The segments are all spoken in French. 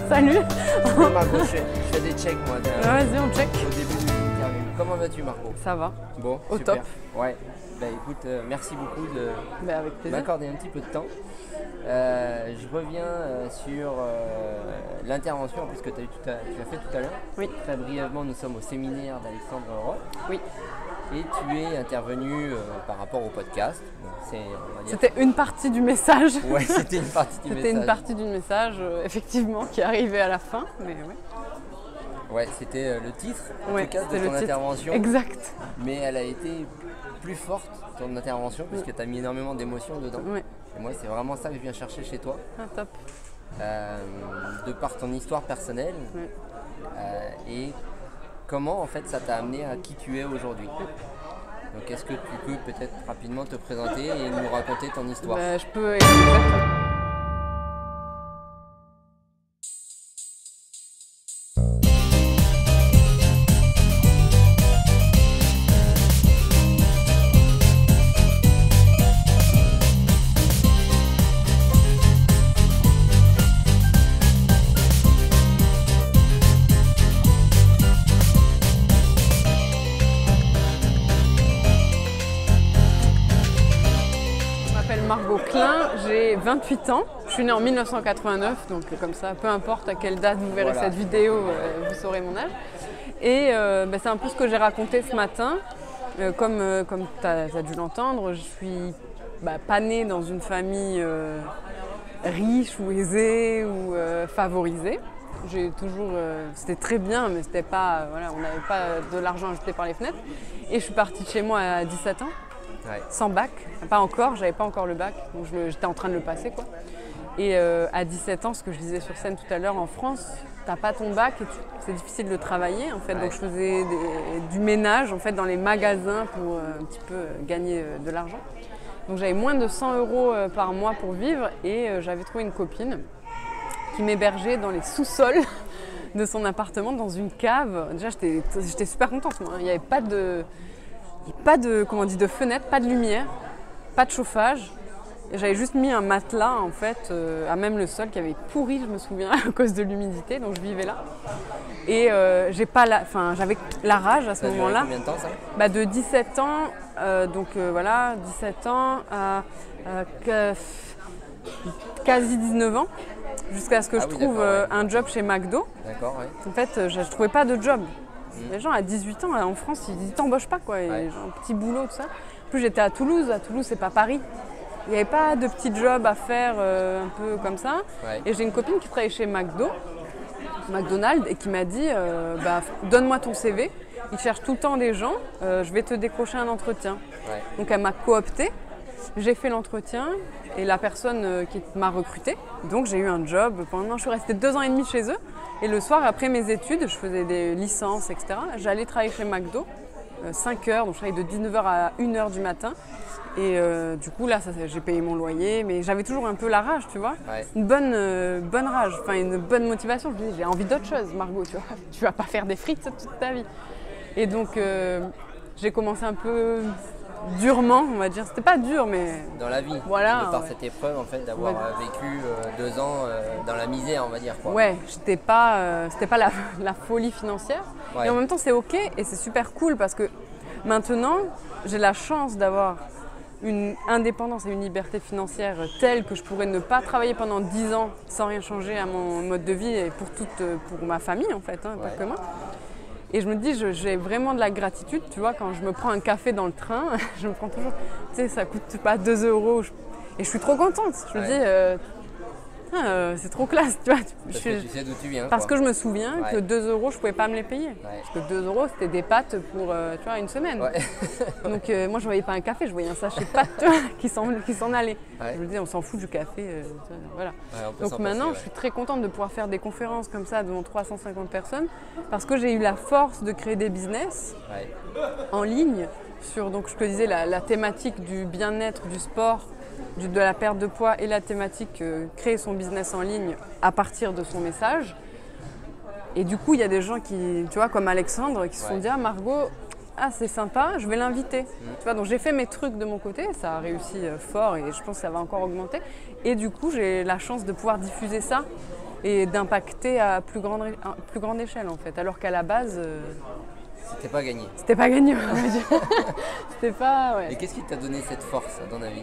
Salut. Margot, je fais des checks moi. Vas-y, on check. Au début de l'interview. Comment vas-tu Margot? Ça va. Bon, Au super. top. Ouais. Bah écoute, merci beaucoup de Avec plaisir. m'accorder un petit peu de temps. Je reviens sur l'intervention en plus que tu as fait tout à l'heure. Oui. Très brièvement, nous sommes au séminaire d'Alexandre Roy. Oui. Et tu es intervenu par rapport au podcast. C'était une partie du message. Ouais, c'était une partie du message. C'était une partie du message, effectivement, qui arrivait à la fin. Mais ouais. Ouais, c'était le titre en Ouais, tout cas de c'était ton le titre. intervention. Exact. Mais elle a été plus forte, ton intervention, puisque tu as mis énormément d'émotions dedans. Ouais. Et moi, c'est vraiment ça que je viens chercher chez toi. Ah, top. De par ton histoire personnelle. Ouais. Et comment en fait ça t'a amené à qui tu es aujourd'hui. Donc est-ce que tu peux peut-être rapidement te présenter et nous raconter ton histoire? Je peux exactement. Margot Klein, j'ai 28 ans, je suis née en 1989, donc comme ça, peu importe à quelle date vous verrez cette vidéo, vous saurez mon âge. Et c'est un peu ce que j'ai raconté ce matin, comme tu as dû l'entendre, je suis pas née dans une famille riche ou aisée ou favorisée. J'ai toujours, c'était très bien, mais c'était pas, on n'avait pas de l'argent à jeter par les fenêtres. Et je suis partie de chez moi à 17 ans. Ouais. Sans bac, pas encore, j'avais pas encore le bac, donc j'étais en train de le passer quoi. Et à 17 ans, ce que je disais sur scène tout à l'heure, en France, t'as pas ton bac et c'est difficile de travailler en fait. Ouais. Donc je faisais du ménage en fait dans les magasins pour un petit peu gagner de l'argent. Donc j'avais moins de 100 € par mois pour vivre et j'avais trouvé une copine qui m'hébergeait dans les sous-sols de son appartement, dans une cave. Déjà j'étais super contente moi, il n'y avait pas de fenêtre, pas de lumière, pas de chauffage. Et j'avais juste mis un matelas en fait, à même le sol qui avait pourri, je me souviens, à cause de l'humidité, donc je vivais là. Et j'avais la rage à ce moment-là. Combien de temps ça? De 17 ans, 17 ans à quasi 19 ans, jusqu'à ce que je trouve un job chez McDo. D'accord, ouais. En fait, je ne trouvais pas de job. Les gens à 18 ans en France, ils t'embauchent pas quoi, ouais. Genre, un petit boulot, tout ça. En plus j'étais à Toulouse c'est pas Paris. Il n'y avait pas de petits jobs à faire un peu comme ça. Ouais. Et j'ai une copine qui travaillait chez McDonald's et qui m'a dit donne-moi ton CV, ils cherchent tout le temps des gens, je vais te décrocher un entretien. Ouais. Donc elle m'a cooptée, j'ai fait l'entretien et la personne qui m'a recrutée, donc j'ai eu un job pendant, je suis restée 2 ans et demi chez eux. Et le soir, après mes études, je faisais des licences, etc. J'allais travailler chez McDo, 5 heures, donc je travaillais de 19h à 1h du matin. Et du coup, là, j'ai payé mon loyer, mais j'avais toujours un peu la rage, tu vois. Ouais. Une bonne rage, une bonne motivation. Je me disais, j'ai envie d'autre chose, Margot, tu vas pas faire des frites toute ta vie. Et donc, j'ai commencé un peu durement, on va dire. C'était pas dur, mais... Dans la vie, voilà, par cette épreuve, en fait, d'avoir vécu 2 ans dans la misère, on va dire. Quoi. Ouais, c'était pas la folie financière. Ouais. Et en même temps, c'est OK et c'est super cool parce que maintenant, j'ai la chance d'avoir une indépendance et une liberté financière telle que je pourrais ne pas travailler pendant 10 ans sans rien changer à mon mode de vie et pour ma famille, en fait, pas que moi. Et je me dis, j'ai vraiment de la gratitude, tu vois, quand je me prends un café dans le train, je me prends toujours, tu sais, ça coûte pas 2 €. Et je suis trop contente. Je me dis, c'est trop classe, tu vois. Parce que tu sais d'où tu viens. Parce que je me souviens que 2 € je pouvais pas me les payer. Ouais. Parce que 2 € c'était des pâtes pour, une semaine. Ouais. Donc moi je voyais pas un café, je voyais un sachet de pâtes qui s'en allait. Ouais. Je me disais, on s'en fout du café, voilà. Ouais, donc maintenant je suis très contente de pouvoir faire des conférences comme ça devant 350 personnes parce que j'ai eu la force de créer des business en ligne sur, donc je te disais, la thématique du bien-être, du sport, de la perte de poids et la thématique créer son business en ligne à partir de son message. Et du coup, il y a des gens qui, tu vois, comme Alexandre, qui se sont dit « Ah Margot, c'est sympa, je vais l'inviter. » Tu vois, donc j'ai fait mes trucs de mon côté, ça a réussi fort et je pense que ça va encore augmenter. Et du coup, j'ai la chance de pouvoir diffuser ça et d'impacter à plus grande échelle en fait. Alors qu'à la base, C'était pas gagné. c'était pas gagné. On va dire. C'était pas. Ouais. Et qu'est-ce qui t'a donné cette force, à ton avis?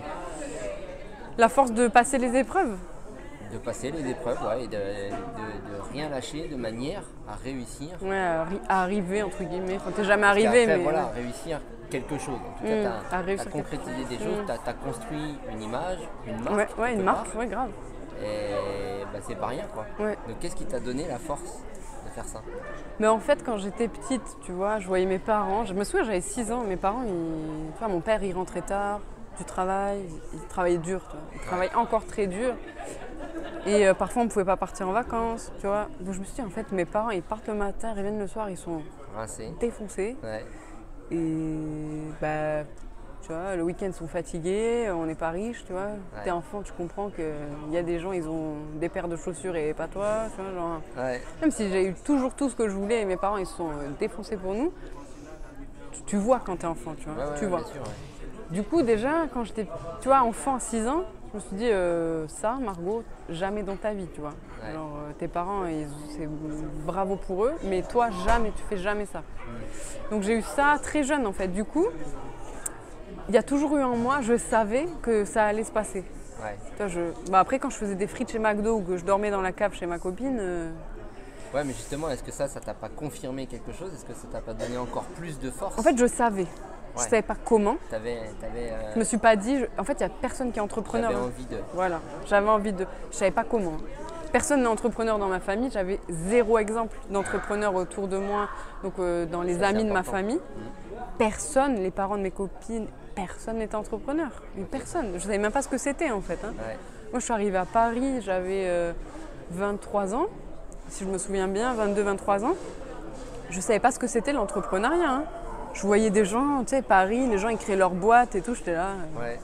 La force de passer les épreuves. De passer les épreuves, ouais, et de rien lâcher de manière à réussir. Ouais, à arriver entre guillemets. Enfin, t'es jamais Parce arrivé, qu'après, mais réussir quelque chose. En tout cas, à tu as réussir concrétisé des choses, tu as construit une image, une marque. ouais, une quelque marque, part, ouais, grave. Et bah, c'est pas rien, quoi. Ouais. Donc qu'est-ce qui t'a donné la force de faire ça? Mais en fait, quand j'étais petite, tu vois, je voyais mes parents. Je me souviens, j'avais 6 ans. Mes parents, tu vois, mon père, il rentrait tard du travail. Il travaillait dur, tu vois. Il travaillait encore très dur. Et parfois, on ne pouvait pas partir en vacances, tu vois. Donc je me suis dit, en fait, mes parents, ils partent le matin, ils reviennent le soir, ils sont Rincé. défoncés. Ouais. Et bah, tu vois, le week-end, ils sont fatigués, on n'est pas riche, tu vois. Ouais. T'es enfant, tu comprends qu'il y a des gens, ils ont des paires de chaussures et pas toi, tu vois, genre. Ouais. Même si j'ai eu toujours tout ce que je voulais et mes parents, ils se sont défoncés pour nous, tu vois quand t'es enfant, tu vois. Ouais, tu vois. bien sûr, ouais. Du coup, déjà, quand j'étais, tu vois, enfant, 6 ans, je me suis dit, ça, Margot, jamais dans ta vie, tu vois. Ouais. Alors, tes parents, c'est bravo pour eux, mais toi, jamais, tu fais jamais ça. Donc, j'ai eu ça très jeune, en fait. Du coup, il y a toujours eu en moi, je savais que ça allait se passer. Ouais. Tu vois, après, quand je faisais des frites chez McDo ou que je dormais dans la cave chez ma copine, Ouais, mais justement, est-ce que ça t'a pas confirmé quelque chose? Est-ce que ça t'a pas donné encore plus de force? en fait, je savais. Je Ouais. savais pas comment. Je me suis pas dit, en fait, il y a personne qui est entrepreneur. T'avais hein. envie de... Voilà, j'avais envie de. Je savais pas comment. Personne n'est entrepreneur dans ma famille. J'avais 0 exemple d'entrepreneur autour de moi, donc dans les Ça, c'est amis de ma important. famille. Personne, les parents de mes copines, personne n'était entrepreneur. Mais personne. Je savais même pas ce que c'était en fait. hein. Ouais. Moi, je suis arrivée à Paris, j'avais 23 ans, si je me souviens bien, 22-23 ans. Je savais pas ce que c'était l'entrepreneuriat. hein. Je voyais des gens, tu sais, Paris, les gens ils créaient leur boîte et tout, j'étais là. Ouais.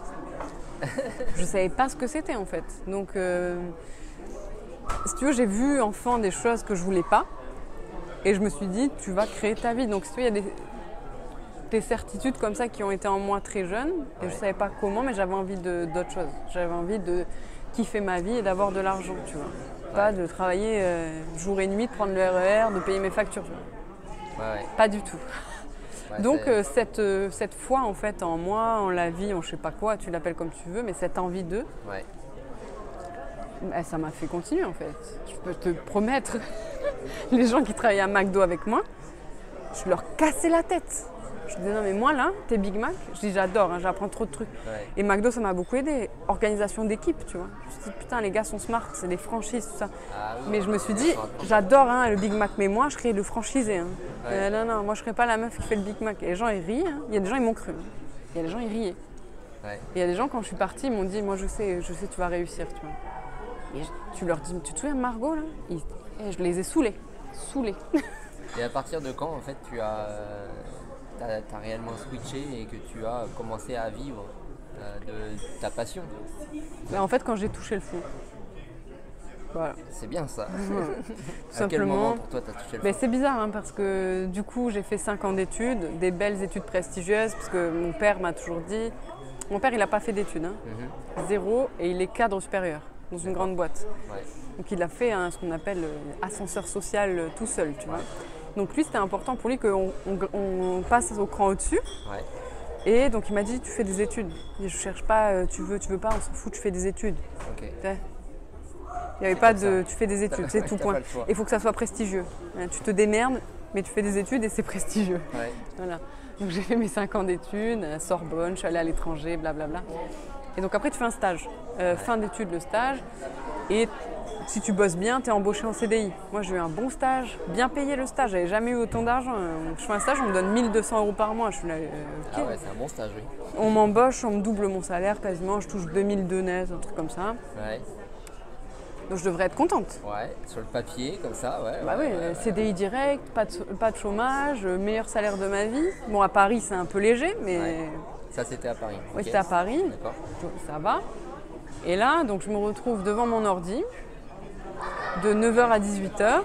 Je savais pas ce que c'était en fait. Donc, si tu veux, j'ai vu enfant des choses que je voulais pas. Et je me suis dit, tu vas créer ta vie. Donc, si tu veux, il y a des certitudes comme ça qui ont été en moi très jeune. Et Ouais. je savais pas comment, mais j'avais envie d'autre chose. J'avais envie de kiffer ma vie et d'avoir de l'argent, tu vois. Pas de travailler jour et nuit, de prendre le RER, de payer mes factures. Tu vois. Ouais, ouais. Pas du tout. Ouais, Donc c'est- cette foi en fait en moi, en la vie, en je sais pas quoi, tu l'appelles comme tu veux, mais cette envie d'eux, ouais. bah, ça m'a fait continuer en fait. Je peux te promettre, les gens qui travaillaient à McDo avec moi, je leur cassais la tête. Je disais non mais moi là, t'es Big Mac, je dis j'adore, hein, j'apprends trop de trucs. Ouais. Et McDo ça m'a beaucoup aidé, organisation d'équipe tu vois. Je me suis dit putain les gars sont smart, c'est des franchises tout ça. Ah oui, Mais je me suis dit, ils sont attendus. j'adore hein, le Big Mac, mais moi je serais le franchisé. hein. Ouais. Non, moi je serais pas la meuf qui fait le Big Mac. Et les gens ils rient, hein. Il y a des gens ils m'ont cru. hein. Il y a des gens ils riaient. Ouais. Et il y a des gens quand je suis partie ils m'ont dit, moi je sais tu vas réussir. Tu vois. Et tu leur dis, tu te souviens de Margot là Et je les ai saoulés. Et à partir de quand, en fait, t'as réellement switché et que tu as commencé à vivre de ta passion? Mais en fait quand j'ai touché le fond. Voilà. C'est bien ça. Tout À quel moment simplement. pour toi t'as touché le Mais fond? c'est bizarre hein, parce que du coup j'ai fait 5 ans d'études, des belles études prestigieuses parce que mon père m'a toujours dit, mon père il n'a pas fait d'études, hein. Mhm. 0 et il est cadre supérieur dans une grande boîte. Ouais. Donc il a fait ce qu'on appelle ascenseur social tout seul, tu vois. Donc lui c'était important pour lui qu'on on passe au cran au-dessus. Ouais. Et donc il m'a dit tu fais des études. Et je cherche pas, tu veux pas, on s'en fout, tu fais des études. Ok. Tu sais. Il n'y avait pas comme de ça. tu fais des études, c'est tout T'as point. pas le choix. Il faut que ça soit prestigieux. Tu te démerdes, mais tu fais des études et c'est prestigieux. Ouais. Voilà. Donc j'ai fait mes 5 ans d'études, à Sorbonne, je suis allée à l'étranger, blablabla. Et donc après tu fais un stage. Fin d'études, le stage. Et si tu bosses bien, tu es embauché en CDI. Moi j'ai eu un bon stage, bien payé le stage, j'avais jamais eu autant d'argent. Je fais un stage, on me donne 1 200 € par mois. Je suis là, ok. Ah ouais, c'est un bon stage, oui. On m'embauche, on me double mon salaire quasiment, je touche 2002 net, un truc comme ça. Ouais. Donc je devrais être contente. Ouais. Sur le papier, comme ça, ouais. Bah oui, CDI direct, pas de chômage, meilleur salaire de ma vie. Bon, à Paris, c'est un peu léger, mais Ouais. Ça, c'était à Paris. oui, Ok. c'était à Paris, D'accord. ça va. Et là, donc, je me retrouve devant mon ordi, de 9h à 18h,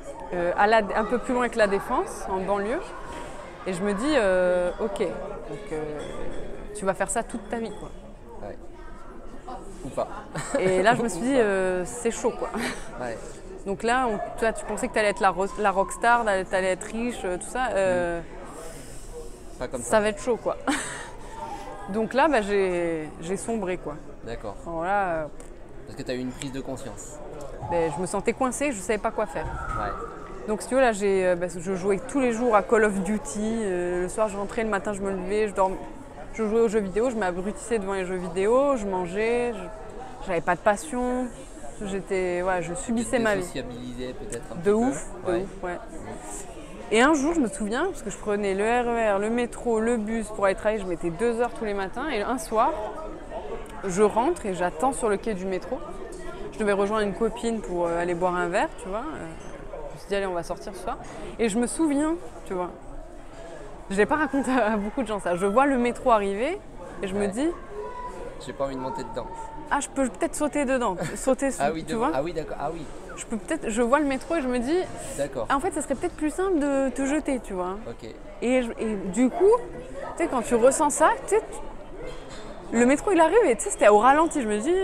un peu plus loin que la Défense, en banlieue. Et je me dis, ok, donc, tu vas faire ça toute ta vie, quoi. Ouais. Ou pas. Et là, je me suis dit, c'est chaud, quoi. Ouais. Donc là, toi, tu pensais que tu allais être la rockstar, tu allais être riche, tout ça. Pas comme ça va être chaud, quoi. Donc là, bah, j'ai sombré, quoi. D'accord. Alors là, Parce que tu as eu une prise de conscience. ben, je me sentais coincée, je ne savais pas quoi faire. Ouais. Donc si tu veux, là, je jouais tous les jours à Call of Duty. Le soir, je rentrais, le matin, je me levais, je jouais aux jeux vidéo, je m'abrutissais devant les jeux vidéo, je mangeais, j'avais pas de passion. Je subissais ma vie. Sociabilisé peut-être un De petit ouf, peu. de ouf, ouais. Et un jour, je me souviens, parce que je prenais le RER, le métro, le bus pour aller travailler, je mettais 2 heures tous les matins. Et un soir, je rentre et j'attends sur le quai du métro. Je devais rejoindre une copine pour aller boire un verre, tu vois. Je me suis dit, allez, on va sortir ce soir. Et je me souviens, tu vois, je l'ai pas raconté à beaucoup de gens ça. Je vois le métro arriver et je me dis, j'ai pas envie de monter dedans. Ah, je peux peut-être sauter dedans, Ah oui, tu vois. Ah oui, d'accord. Ah oui. Je vois le métro et je me dis, d'accord. En fait, ça serait peut-être plus simple de te jeter, tu vois. Ok. Et du coup, tu sais, quand tu ressens ça, tu sais, le métro il arrive et tu sais, c'était au ralenti. Je me dis,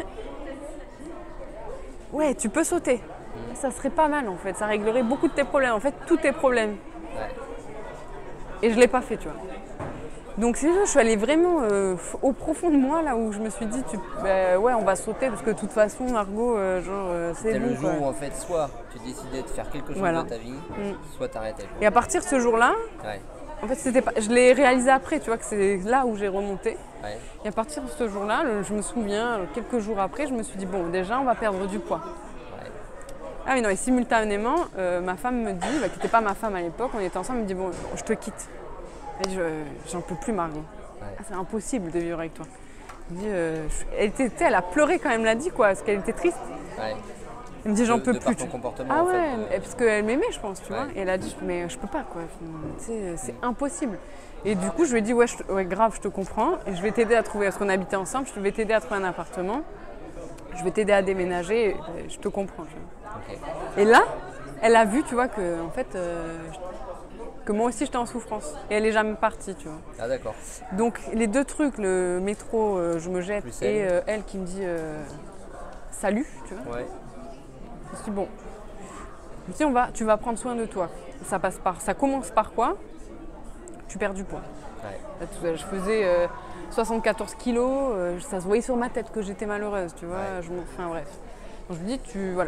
ouais, tu peux sauter. Ça serait pas mal en fait. Ça réglerait beaucoup de tes problèmes. En fait, tous tes problèmes. Ouais. Et je l'ai pas fait, tu vois. Donc c'est ça, je suis allée vraiment au profond de moi, là où je me suis dit, ouais, on va sauter, parce que de toute façon, Margot, c'est C'était bon. le jour quoi. où en fait, soit tu décidais de faire quelque chose Voilà. de ta vie, soit t'arrêtais. Et à partir de ce jour-là, Ouais. en fait, je l'ai réalisé après, tu vois, que c'est là où j'ai remonté. Ouais. Et à partir de ce jour-là, je me souviens, quelques jours après, je me suis dit, bon, déjà, on va perdre du poids. Ouais. Ah oui, non, et simultanément, ma femme me dit, qui n'était pas ma femme à l'époque, on était ensemble, elle me dit, bon, je te quitte. Et j'en peux plus, Margot. Ouais. Ah, c'est impossible de vivre avec toi. Elle me dit, elle a pleuré quand elle me l'a dit, quoi, parce qu'elle était triste. Ouais. Elle me dit, j'en peux de plus. par ton comportement, Ah en ouais, fait, parce qu'elle m'aimait, je pense, tu Ouais. vois. Et elle a dit, mais je peux pas, quoi. Tu sais, c'est impossible. Et du coup, je lui ai dit, ouais, grave, je te comprends. Et je vais t'aider à trouver, parce qu'on habitait ensemble, je vais t'aider à trouver un appartement. Je vais t'aider à déménager. Et je te comprends. Tu vois. Ok. Et là, elle a vu, tu vois, que en fait, que moi aussi j'étais en souffrance. Et elle est jamais partie, tu vois. Ah d'accord. Donc les deux trucs, le métro, je me jette, Plus et elle. elle qui me dit salut, tu vois. Ouais. Je me suis dit, bon, je me dis, tu vas prendre soin de toi. Ça commence par quoi? Tu perds du poids. Ouais. Là, je faisais 74 kilos, ça se voyait sur ma tête que j'étais malheureuse, tu vois. Ouais. Enfin bref. Donc je me dis, voilà.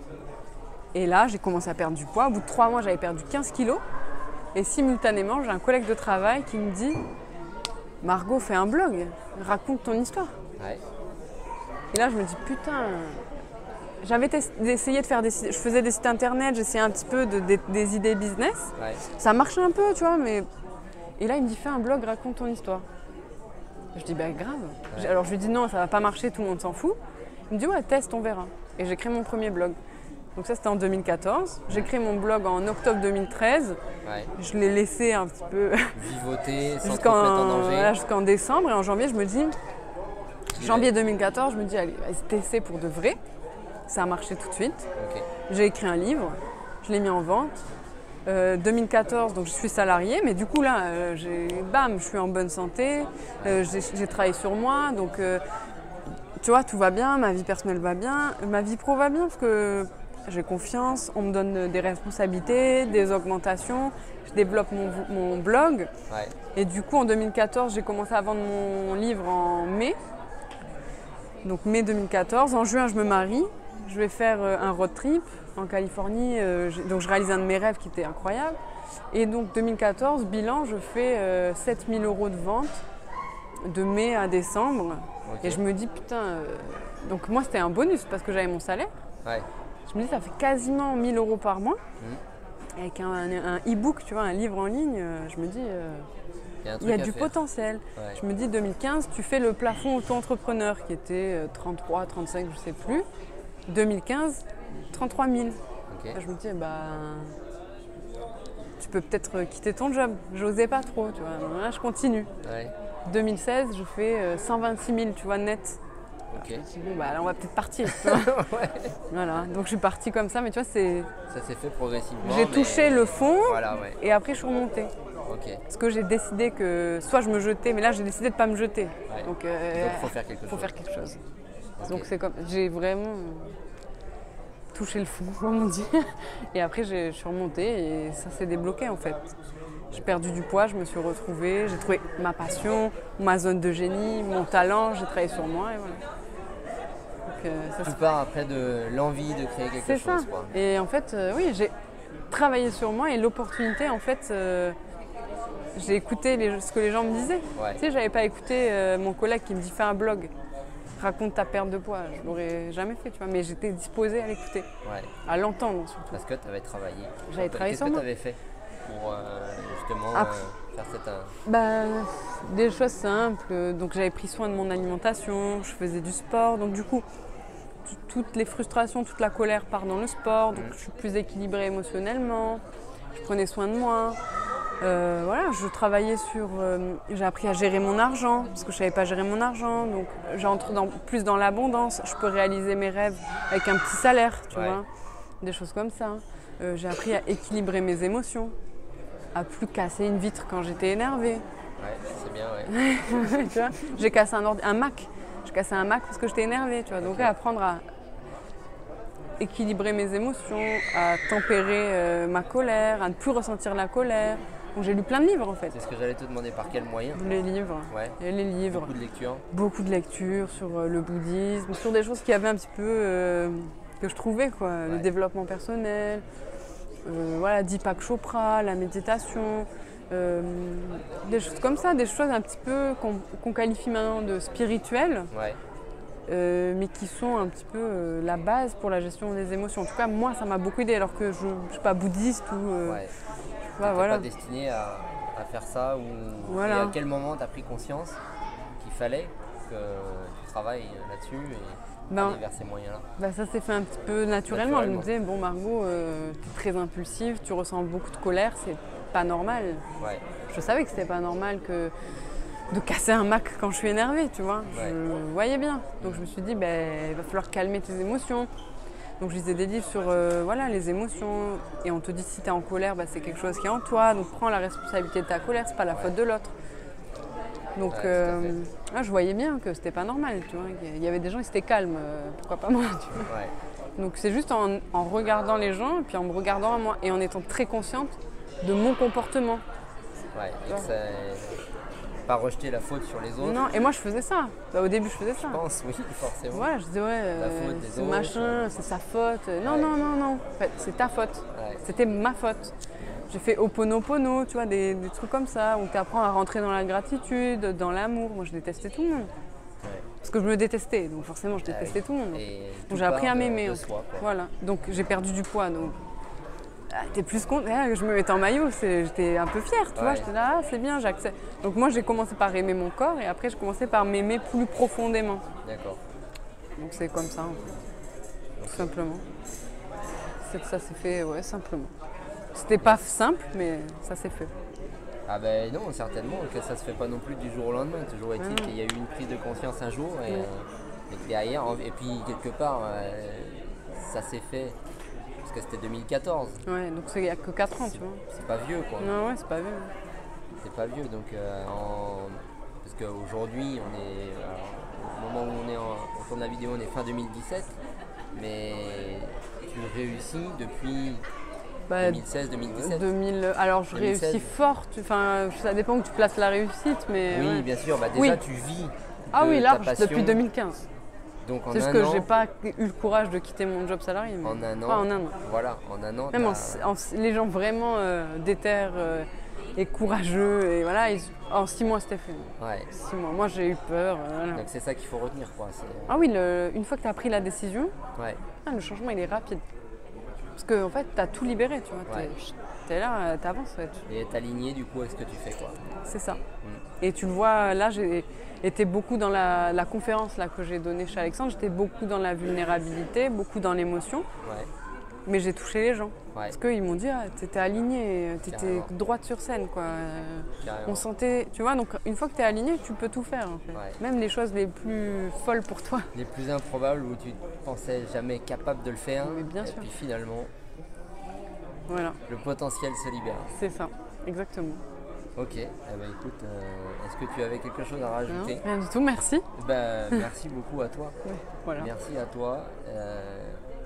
Et là, j'ai commencé à perdre du poids. Au bout de 3 mois, j'avais perdu 15 kilos. Et simultanément, j'ai un collègue de travail qui me dit, Margot, fais un blog, raconte ton histoire. Ouais. Et là, je me dis, putain, j'avais essayé de faire je faisais des sites internet, j'essayais un petit peu des idées business. Ouais. Ça marchait un peu, tu vois, mais... Et là, il me dit, fais un blog, raconte ton histoire. Je dis, bah grave. Ouais. Alors je lui dis, non, ça va pas marcher, tout le monde s'en fout. Il me dit, ouais, teste, on verra. Et j'ai créé mon premier blog. Donc ça, c'était en 2014. J'ai créé mon blog en octobre 2013. Ouais. Je l'ai laissé un petit peu Vivoter sans te mettre en danger. jusqu'en décembre. Et en janvier, je me dis, janvier 2014, je me dis, allez, vas-y, tester pour de vrai. Ça a marché tout de suite. Ok. J'ai écrit un livre, je l'ai mis en vente. 2014, donc je suis salariée, mais du coup là, je suis en bonne santé, j'ai travaillé sur moi, donc tu vois, tout va bien, ma vie personnelle va bien, ma vie pro va bien parce que j'ai confiance, on me donne des responsabilités, des augmentations, je développe mon blog. Ouais. Et du coup, en 2014, j'ai commencé à vendre mon livre en mai. Donc mai 2014. En juin, je me marie. Je vais faire un road trip en Californie. Donc je réalise un de mes rêves qui était incroyable. Et donc 2014, bilan, je fais 7 000 € de vente de mai à décembre. Ok. Et je me dis, putain... Donc moi, c'était un bonus parce que j'avais mon salaire. Ouais. Je me dis, ça fait quasiment 1 000 € par mois. Avec un e-book, tu vois, un livre en ligne, je me dis... Il y a du potentiel. Ouais. Je me dis 2015, tu fais le plafond auto-entrepreneur qui était 33, 35, je ne sais plus. 2015, 33 000. Ok. Je me dis, tu peux peut-être quitter ton job. J'osais pas trop, tu vois. Là, je continue. Ouais. 2016, je fais 126 000, tu vois, net. Ok. Je me dis, bon, là, on va peut-être partir. Tu vois. Ouais. Voilà, donc je suis partie comme ça, mais tu vois, Ça s'est fait progressivement. j'ai mais- touché le fond Voilà, ouais. et après, je suis remontée. Ok. Parce que j'ai décidé que soit je me jetais, mais là j'ai décidé de ne pas me jeter. Ouais. Donc faut faire quelque chose. faut faire quelque chose. Ok. Donc c'est comme, j'ai vraiment... touché le fond, comme on dit. Et après, je suis remontée et ça s'est débloqué en fait. J'ai perdu du poids, je me suis retrouvée, j'ai trouvé ma passion, ma zone de génie, mon talent, j'ai travaillé sur moi et voilà. Donc, Tu pars après de l'envie de créer quelque c'est chose. ça. Quoi. Et en fait, oui, j'ai travaillé sur moi et l'opportunité, en fait, j'ai écouté ce que les gens me disaient. Ouais. Tu sais, j'avais pas écouté mon collègue qui me dit fais un blog, raconte ta perte de poids. Je l'aurais jamais fait, tu vois, mais j'étais disposée à l'écouter, Ouais. à l'entendre surtout. Parce que tu avais travaillé. J'avais travaillé sur Qu'est-ce que moi. tu avais fait pour justement Après- faire cette. Bah, des choses simples. Donc j'avais pris soin de mon alimentation, je faisais du sport. Donc du coup, toutes les frustrations, toute la colère part dans le sport. Donc je suis plus équilibrée émotionnellement. Je prenais soin de moi. Voilà, je travaillais sur. J'ai appris à gérer mon argent parce que je savais pas gérer mon argent. Donc j'entre plus dans l'abondance. Je peux réaliser mes rêves avec un petit salaire, tu Ouais. vois. Des choses comme ça. J'ai appris à équilibrer mes émotions, à plus casser une vitre quand j'étais énervée. Ouais, c'est bien, ouais. Tu vois, j'ai cassé un Mac. J'ai cassé un Mac parce que j'étais énervée, tu vois. Donc à apprendre à équilibrer mes émotions, à tempérer ma colère, à ne plus ressentir la colère. Donc j'ai lu plein de livres en fait. C'est ce que j'allais te demander, par quel moyen? Les livres. Ouais. Et les livres. Beaucoup de lectures. Beaucoup de lectures sur le bouddhisme, sur des choses qui avaient un petit peu que je trouvais quoi, le Ouais. développement personnel, voilà, Deepak Chopra, la méditation, des choses comme ça, des choses un petit peu qu'on qualifie maintenant de spirituelles, Ouais. mais qui sont un petit peu la base pour la gestion des émotions. En tout cas, moi, ça m'a beaucoup aidé, alors que je ne suis pas bouddhiste ou Ouais. tu vois, T'étais voilà. pas destiné à faire ça ou Voilà. et à quel moment tu as pris conscience qu'il fallait que tu travailles là-dessus et Ben, aller vers ces moyens-là? Bah ça s'est fait un petit peu naturellement. Je me disais, bon Margot, t'es très impulsive, tu ressens beaucoup de colère, c'est pas normal. Ouais. Je savais que c'était pas normal de casser un Mac quand je suis énervée, tu vois. Ouais. Je voyais bien. Donc je me suis dit, il va falloir calmer tes émotions. Donc je lisais des livres sur voilà, les émotions. Et on te dit, si t'es en colère, c'est quelque chose qui est en toi. Donc prends la responsabilité de ta colère, c'est pas la faute de l'autre. Donc Ouais, tout à fait. là, je voyais bien que c'était pas normal, tu vois. Il y avait des gens qui étaient calmes, pourquoi pas moi, tu vois. Ouais. Donc c'est juste en regardant les gens et puis en me regardant à moi et en étant très consciente de mon comportement. Ouais. Et que ça... pas rejeter la faute sur les autres. Non, et moi je faisais ça. Bah, au début je faisais ça. Je pense, oui, forcément. Voilà, je disais La faute des c'est autres, machin, c'est sa faute. Non, Ouais. non, non, non. En fait, c'est ta faute. Ouais. C'était ma faute. J'ai fait Ho'oponopono, tu vois, des trucs comme ça, où tu apprends à rentrer dans la gratitude, dans l'amour. Moi je détestais tout le monde. Ouais. Parce que je me détestais, donc forcément je détestais tout le monde. Et Donc tout j'ai appris part à de- m'aimer. de en fait. soi, quoi. Voilà. Donc j'ai perdu du poids. Donc t'es plus contente. Je me mettais en maillot, j'étais un peu fière, tu vois. Ouais. J'étais là, c'est bien, j'accepte. Donc moi j'ai commencé par aimer mon corps et après j'ai commencé par m'aimer plus profondément. D'accord. Donc c'est comme ça, en fait. Tout simplement. Ça s'est fait, ouais, simplement. C'était pas simple, mais ça s'est fait. Ah ben non, certainement que ça se fait pas non plus du jour au lendemain. Toujours est-il qu'il y a eu une prise de conscience un jour et que derrière, et puis quelque part, ça s'est fait parce que c'était 2014. Ouais, donc c'est il y a que 4 ans, tu vois. C'est pas vieux quoi. Non, ouais, c'est pas vieux. C'est pas vieux donc parce qu'aujourd'hui on est au moment où on tourne la vidéo, on est fin 2017, mais tu réussis depuis Bah, 2016-2017. 2000, alors je 2016. réussis fort, enfin ça dépend où tu places la réussite, mais. Oui, ouais. bien sûr, bah déjà Oui. tu vis Ah de oui, ta large, passion. depuis 2015. Donc en C'est juste un que an, j'ai pas eu le courage de quitter mon job salarié. Mais en un an, pas en un an. voilà, en un an, Même t'as- les gens vraiment déter et courageux, et voilà, en 6 mois c'était fait. ouais. 6 mois. Moi j'ai eu peur. Voilà. Donc c'est ça qu'il faut retenir quoi. Ah oui, une fois que tu as pris la décision, Ouais. le changement il est rapide. Parce qu'en fait, tu as tout libéré, tu vois. Ouais. T'es là, t'avances. Ouais, Et être aligné du coup avec ce que tu fais quoi. c'est ça. Et tu le vois, là, j'ai été beaucoup dans la conférence là, que j'ai donnée chez Alexandre, j'étais beaucoup dans la vulnérabilité, beaucoup dans l'émotion, Ouais. mais j'ai touché les gens. Ouais. Parce qu'ils m'ont dit, ah, t'étais aligné, t'étais Carrément. droite sur scène, quoi. Carrément. On sentait, tu vois, donc une fois que t'es aligné, tu peux tout faire, en fait. Ouais. Même les choses les plus folles pour toi. Les plus improbables où tu pensais jamais capable de le faire. Mais bien et sûr. puis finalement, Voilà, le potentiel se libère. c'est ça, exactement. Ok. Eh ben, écoute, est-ce que tu avais quelque chose à Non, rajouter? rien du tout, merci. Bah, merci beaucoup à toi. Voilà. Merci à toi.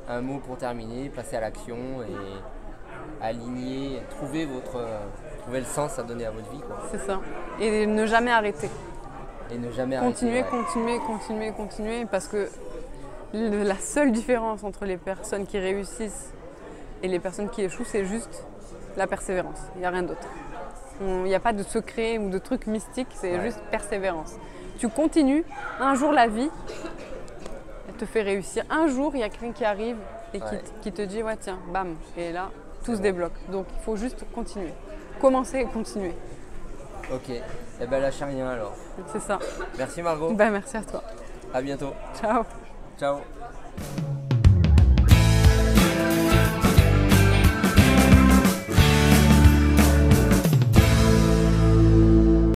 un mot pour terminer, passer à l'action et aligner, trouver le sens à donner à votre vie, quoi. C'est ça. Et ne jamais arrêter. Et ne jamais Continuer, arrêter. continuer, parce que la seule différence entre les personnes qui réussissent et les personnes qui échouent, c'est juste la persévérance. Il n'y a rien d'autre. Il n'y a pas de secret ou de truc mystique, c'est juste persévérance. Tu continues, un jour la vie, elle te fait réussir. Un jour, il y a quelqu'un qui arrive et qui te dit, ouais tiens, bam, et là, tout se débloque. Donc il faut juste continuer. Commencer et continuer. Ok, et ben lâchez rien alors. C'est ça. Merci Margot. Ben, merci à toi. À bientôt. Ciao. Ciao.